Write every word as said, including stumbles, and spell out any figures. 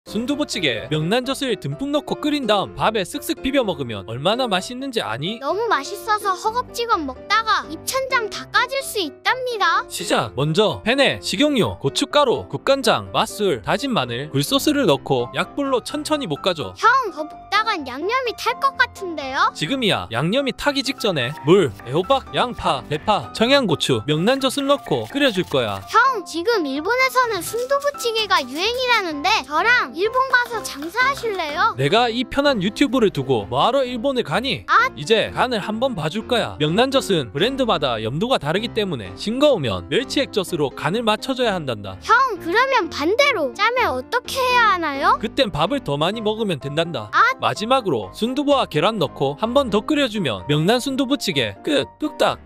순두부찌개 명란젓을 듬뿍 넣고 끓인 다음 밥에 쓱쓱 비벼 먹으면 얼마나 맛있는지 아니? 너무 맛있어서 허겁지겁 먹다가 입천장 다 까질 수 있답니다. 시작! 먼저 팬에 식용유, 고춧가루, 국간장, 맛술, 다진 마늘, 굴소스를 넣고 약불로 천천히 볶아줘. 형, 더 볶다간 양념이 탈 것 같은데요? 지금이야. 양념이 타기 직전에 물, 애호박, 양파, 대파, 청양고추, 명란젓을 넣고 끓여줄 거야. 형, 지금 일본에서는 순두부찌개가 유행이라는데 저랑 일본 가서 장사하실래요? 내가 이 편한 유튜브를 두고 뭐하러 일본을 가니? 아! 이제 간을 한번 봐줄 거야. 명란젓은 브랜드마다 염도가 다르기 때문에 싱거우면 멸치액젓으로 간을 맞춰줘야 한단다. 형, 그러면 반대로 짜면 어떻게 해야 하나요? 그땐 밥을 더 많이 먹으면 된단다. 아! 마지막으로 순두부와 계란 넣고 한 번 더 끓여주면 명란 순두부찌개 끝! 뚝딱!